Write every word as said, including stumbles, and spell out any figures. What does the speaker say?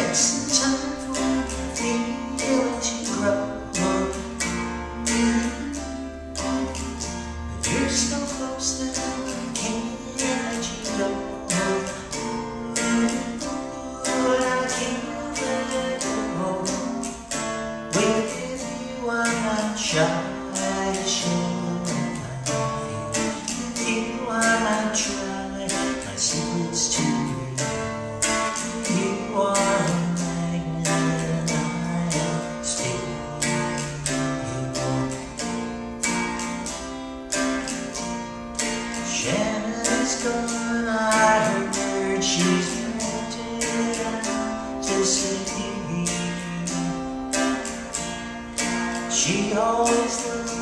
take some time for feeling to grow. But you're so close that I can't let you go. But I can't let go. With you I'm not shy to show my feelings. With you I might try my secrets to you. You are a magnet and I am steel. Shannon's gone, I heard she's rented out to see. She always loved